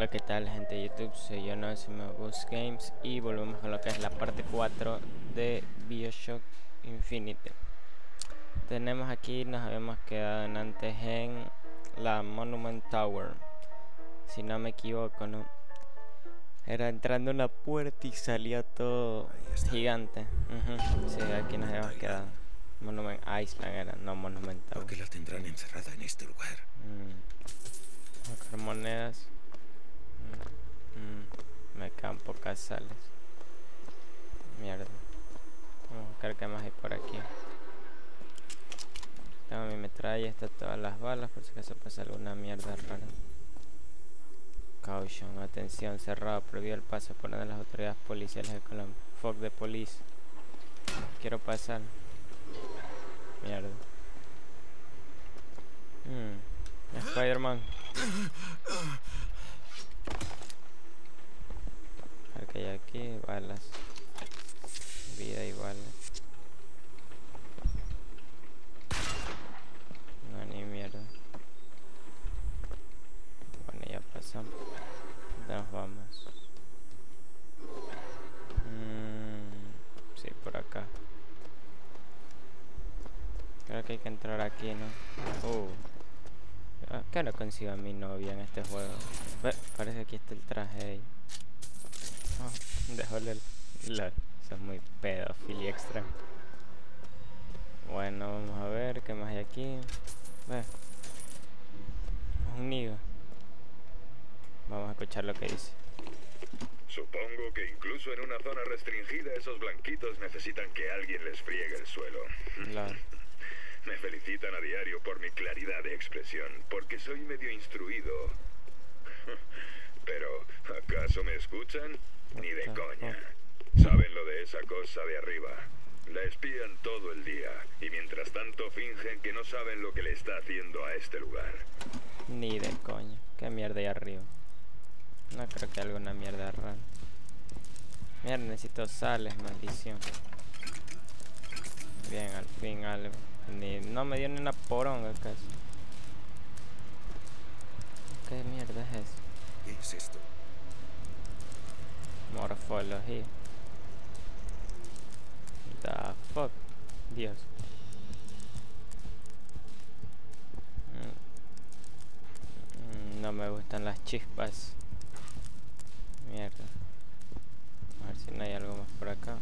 Hola, ¿qué tal, gente de YouTube? Soy yo, no soy Ghost Games y volvemos con lo que es la parte 4 de BioShock Infinite. Tenemos aquí, nos habíamos quedado antes en la Monument Tower, si no me equivoco, ¿no? Era entrando en la puerta y salía todo gigante. Sí, aquí nos habíamos quedado. Monument Island era, no Monument Tower. ¿Por qué la tendrán encerrada en este lugar? Buscar monedas. Me quedan pocas sales. Mierda. Vamos a buscar qué más hay por aquí. Tengo mi metralla, está todas las balas, por si acaso pasa alguna mierda rara. Caution, atención, cerrado, prohibido el paso por una de las autoridades policiales de Colombia. Fuck the police. Quiero pasar. Mierda. Spider-Man. A ver qué hay aquí, balas. Vida y balas. No, ni mierda. Bueno, ya pasamos. Nos vamos. Sí, por acá. Creo que hay que entrar aquí, ¿no? ¿Qué no consigo a mi novia en este juego? Parece que aquí está el traje de ella. Déjole eso es muy pedofilia extrema. Bueno, vamos a ver qué más hay aquí. Un nido. Vamos a escuchar lo que dice. Supongo que incluso en una zona restringida esos blanquitos necesitan que alguien les friegue el suelo. Me felicitan a diario por mi claridad de expresión, porque soy medio instruido. Pero, ¿acaso me escuchan? Ni de coña. Saben lo de esa cosa de arriba. La espían todo el día, y mientras tanto fingen que no saben lo que le está haciendo a este lugar. Ni de coña. ¿Qué mierda hay arriba? No creo que alguna mierda rara. Mierda, necesito sales, maldición. Bien, al fin algo. No me dio ni una poronga casi. ¿Qué mierda es eso? ¿Qué es esto? Morfología. The fuck. Dios. No me gustan las chispas. Mierda. A ver si no hay algo más por acá.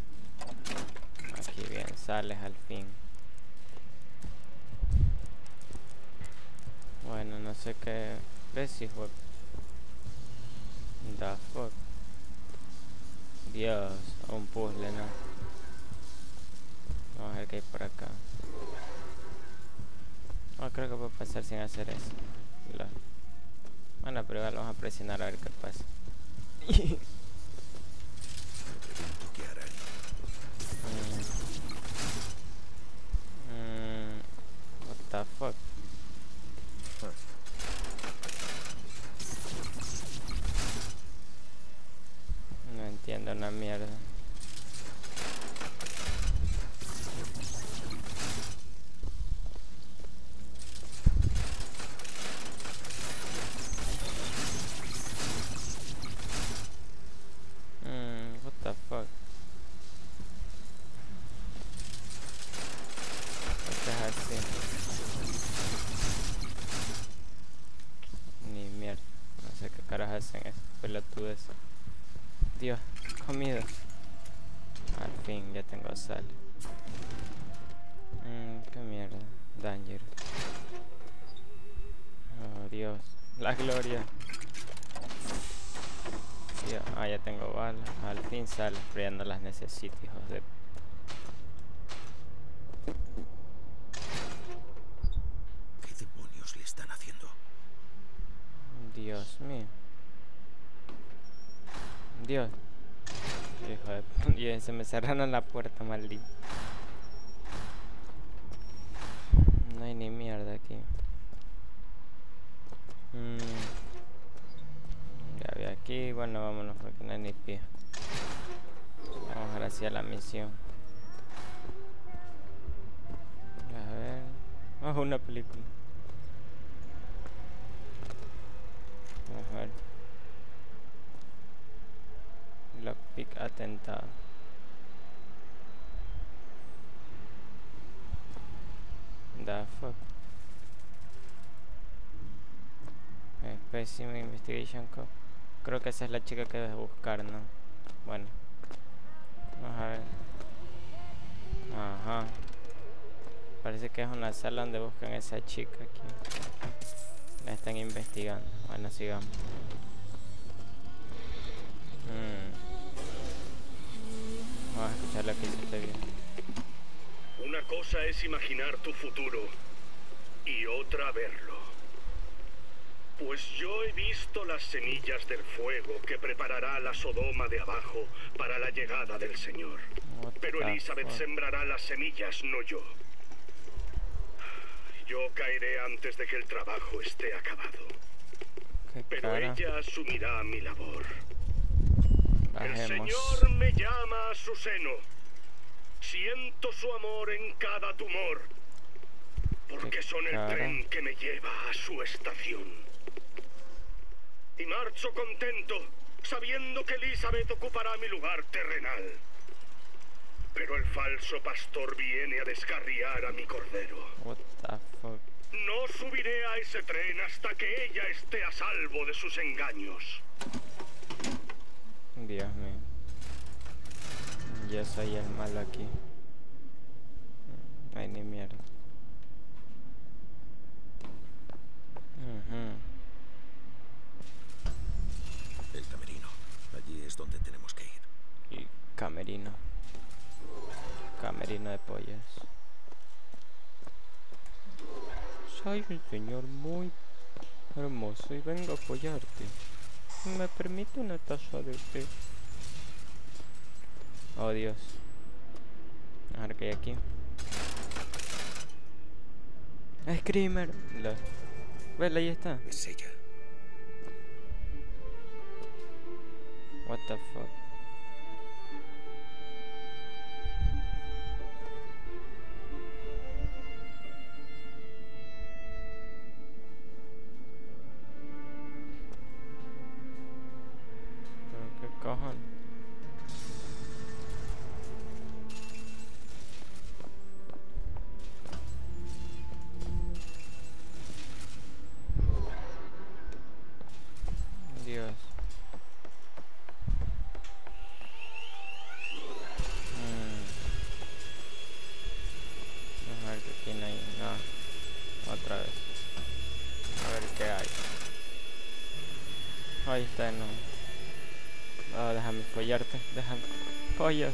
Aquí bien, sales al fin. Bueno, no sé qué. ¿Ves, hijo? The fuck. Dios, un puzzle, ¿no? Vamos a ver qué hay por acá. Creo que puedo pasar sin hacer eso. Bueno, pero igual vamos a presionar a ver qué pasa. ¿Qué harán? What the fuck? No entiendo una mierda. What the fuck? ¿Qué es así? Ni mierda. No sé qué caras hacen esas pelotudes. Dios, comida. Al fin, ya tengo sal. Qué mierda. Danger. Oh, Dios. La gloria. Dios. Ya tengo balas. Al fin sal. Pero ya no las necesito, hijos de... ¿Qué demonios le están haciendo? Dios mío. Dios. Hijo de... Dios, se me cerraron la puerta, maldito. No hay ni mierda aquí. Ya vi aquí. Bueno, vámonos porque no hay ni pie. Vamos ahora hacia la misión. A ver. Oh, una película. Vamos a ver. Lockpick atentado. The fuck. Specimen Investigation Code. Creo que esa es la chica que debes buscar, ¿no? Bueno. Vamos a ver. Ajá. Parece que es una sala donde buscan a esa chica aquí. La están investigando. Bueno, sigamos. Vamos a escuchar lo que dice este video. Una cosa es imaginar tu futuro y otra verlo. Pues yo he visto las semillas del fuego que preparará la Sodoma de abajo para la llegada del Señor. Pero Elizabeth sembrará las semillas, no yo. Yo caeré antes de que el trabajo esté acabado. Pero ella asumirá mi labor. El Señor me llama a su seno. Siento su amor en cada tumor. Porque son el tren que me lleva a su estación. Y marcho contento, sabiendo que Elizabeth ocupará mi lugar terrenal. Pero el falso pastor viene a descarriar a mi cordero. What the fuck? No subiré a ese tren hasta que ella esté a salvo de sus engaños. Dios mío. Yo soy el malo aquí. Ay, ni mierda. El camerino. Allí es donde tenemos que ir. Y camerino. Camerino de pollas. Soy un señor muy hermoso y vengo a apoyarte. ¿Me permite una taza de té? Oh, Dios. A ver qué hay aquí. Screamer. Vela, ahí está. Es ella. What the fuck. ¿Pero qué cojones? Dios. Vamos a ver qué tiene ahí. No. Otra vez. A ver qué hay. Ahí está, no. Oh, déjame follarte. Déjame. Pollas.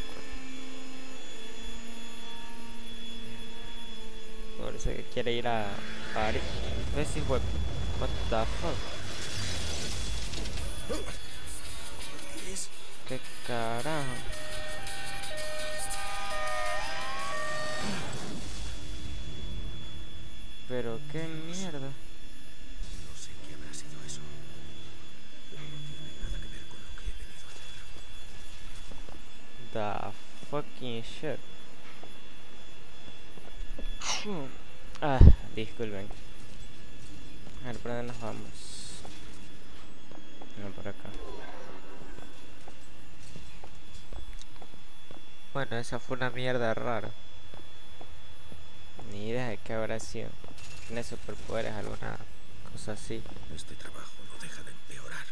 Parece que quiere ir a París. ¿Ves si web? What the fuck? ¿Qué es? ¿Qué carajo? Pero qué mierda. No sé qué habrá sido eso. Pero no tiene nada que ver con lo que he venido a hacer. The fucking shit. Disculpen. A ver, ¿por dónde nos vamos? No, por acá. Bueno, esa fue una mierda rara. Ni idea de qué habrá sido. ¿Tiene superpoderes? ¿Alguna cosa así? Este trabajo no deja de empeorar.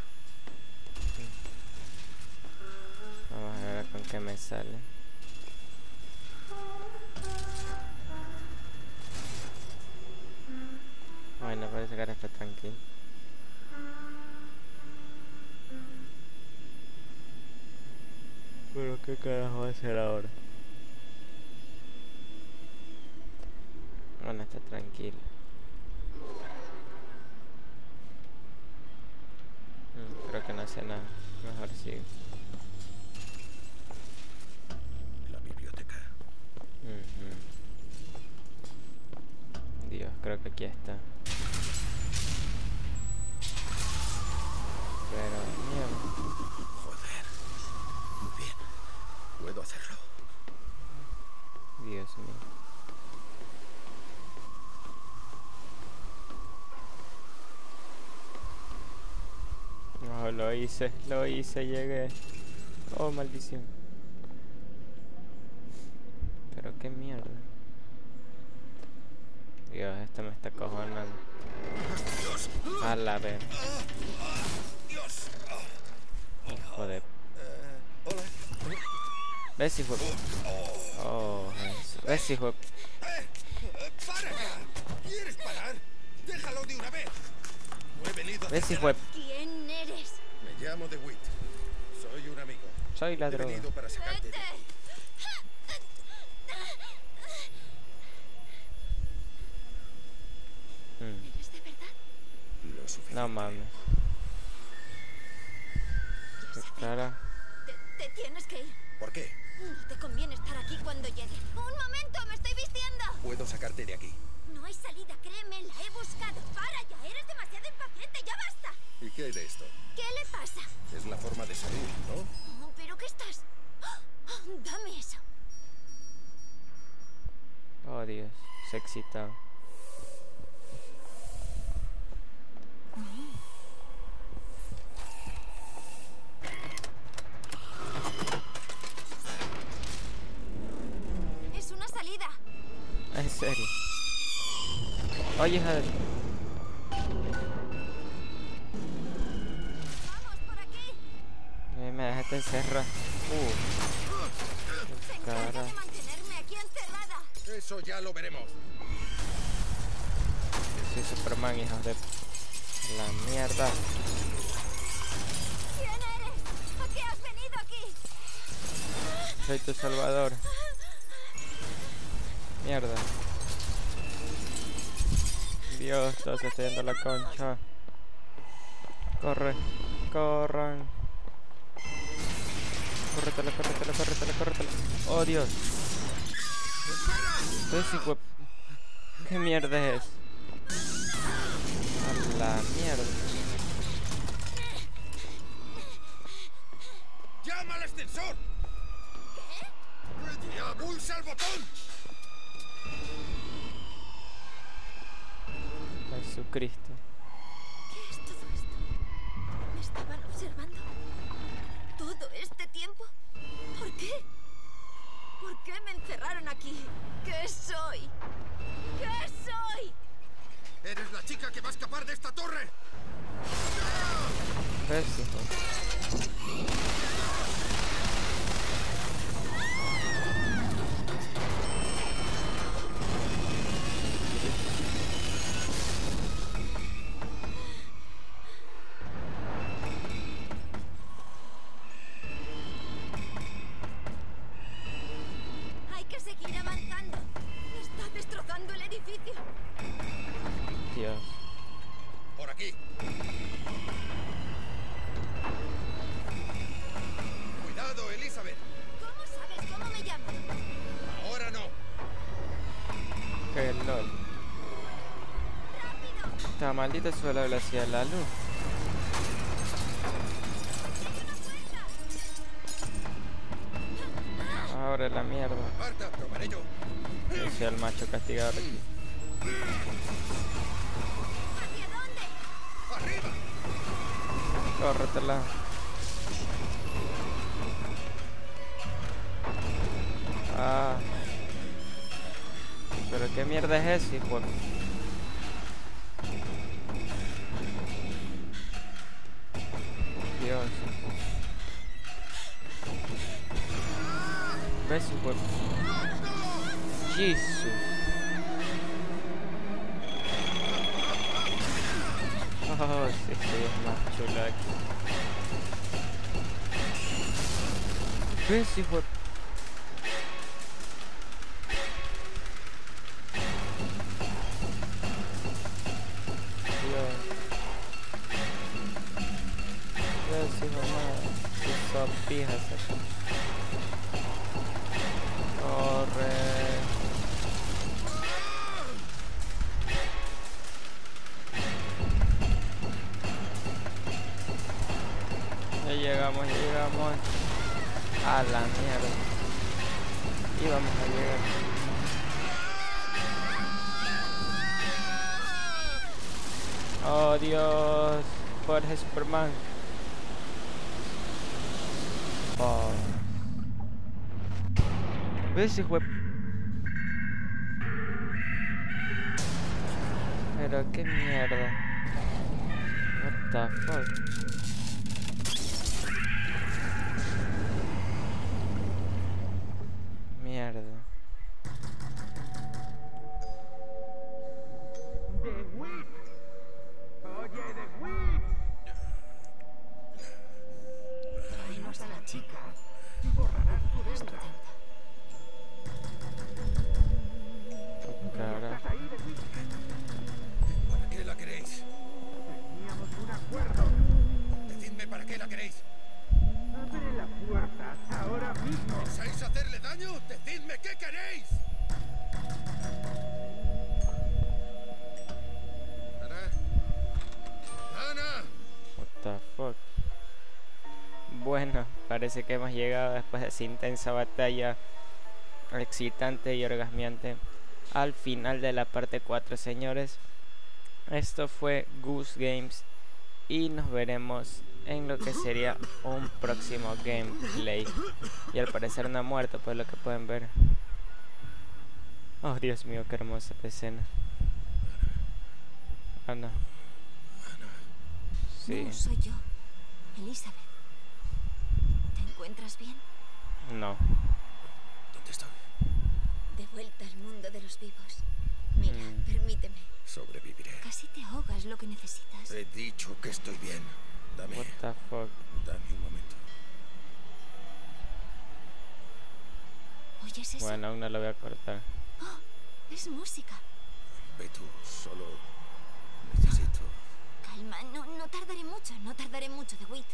Vamos a ver con qué me sale. Bueno, parece que ahora está tranquilo. Pero qué carajo va a hacer ahora. Bueno, está tranquilo. Creo que no hace nada. Mejor sigue. La biblioteca. Dios, creo que aquí está. Pero, mierda. Joder. Muy bien. Puedo hacerlo. Dios mío. No, lo hice, llegué. Oh, maldición. Pero qué mierda. Dios, este me está cojonando. A la vez. Joder. Hola. ¿Ves, hijo? Oh, ¿ves, hijo? ¡Para ya! ¿Quieres parar? ¡Déjalo de una vez! No he venido a ¿Ves, hacer hijo? nada. ¿Quién eres? Me llamo DeWitt. Soy un amigo. Soy la He droga. venido para sacarte de aquí. ¿Eres de verdad? Lo suficiente. No mames. Ya ¿Qué sabemos. cara? Te tienes que ir. ¿Por qué? No te conviene estar aquí cuando llegue. ¡Un momento! ¡Me estoy vistiendo! Puedo sacarte de aquí. No hay salida, créeme, la he buscado. ¡Para ya! ¡Eres demasiado impaciente! ¡Ya basta! ¿Y qué hay de esto? ¿Qué le pasa? Es la forma de salir, ¿no? Oh, ¿pero qué estás? Oh, dame eso. Oh, Dios. Se excita. Es una salida. En serio. Oye, hija de... Vamos, por aquí. Me dejaste encerrar. Se encarga Cara. de mantenerme aquí encerrada. Eso ya lo veremos. Soy Superman, hijos de... La mierda. ¿Quién eres? ¿A qué has venido aquí? Soy tu salvador. Mierda. Dios, todo se está yendo a la concha. Corre. Corran. Córretela, córretela, córretela, córretela. Oh, Dios. Entonces, hijo... ¿Qué mierda es? A la mierda. ¡Llama al ascensor! ¿Qué? ¡Ya, pulsa el botón! Jesucristo. ¿Qué es todo esto? ¿Me estaban observando? ¿Todo este tiempo? ¿Por qué? ¿Por qué me encerraron aquí? ¿Qué soy? ¿Qué soy? ¡Eres la chica que va a escapar de esta torre! ¿Ves, hijo? Hay que seguir avanzando. Está destrozando el edificio. Dios. Por aquí. Cuidado, Elizabeth. ¿Cómo sabes cómo me llamo? Ahora no. Que lol. ¡Rápido! Esta maldita sube la velocidad de la luz. Ahora la mierda. Marta, probaré yo. Yo soy el macho castigador aquí. ¿Hacia dónde? ¡Arriba! Córretela. Ah. Pero qué mierda es eso, hijo. Dios. ¿Ves, hijo? Jesus. Oh, sí, estoy más chulo aquí. ¿Ves, hijo? Dios. ¿Ves, hijo? Qué sopijas aquí. Corre. Ya llegamos, ya llegamos. A la mierda. Y vamos a llegar. Oh, Dios. Jorge Superman. Oh. ¿Ves ese juego? Pero qué mierda. What the fuck. Mierda. The Witch. Oye, The Witch. Traemos a la chica. Es tu deuda. Cara. ¿Para qué la queréis? Teníamos un acuerdo. Decidme para qué la queréis. Abre la puerta ahora mismo. ¿Pensáis hacerle daño? Decidme qué queréis. Ana. Ana. What the fuck. Bueno, parece que hemos llegado después de esa intensa batalla excitante y orgasmiante al final de la parte 4, señores. Esto fue Goose Games y nos veremos en lo que sería un próximo gameplay. Y al parecer no ha muerto, pues lo que pueden ver. Oh, Dios mío, qué hermosa escena. Ana. Sí. No, soy yo, Elizabeth. ¿Te encuentras bien? No. ¿Dónde estoy? De vuelta al mundo de los vivos. Mira, permíteme. Sobreviviré. Casi te ahogas, lo que necesitas. He dicho que estoy bien. Dame. What the fuck. Dame un momento. ¿Oyes eso? Bueno, aún no lo voy a cortar. Oh, es música. Ve tú, solo necesito. Calma, no tardaré mucho, no tardaré mucho, DeWitt.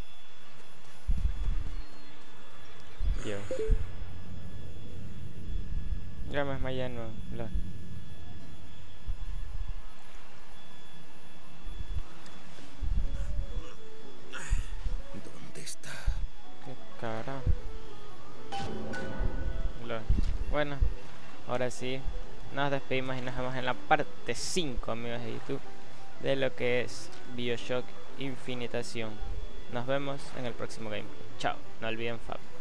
Dios. Ya me desmayé de nuevo. ¿Dónde está? Qué cara. Bueno, ahora sí, nos despedimos y nos vemos en la parte 5, amigos de YouTube, de lo que es BioShock Infinitación. Nos vemos en el próximo gameplay. Chao, no olviden Fab.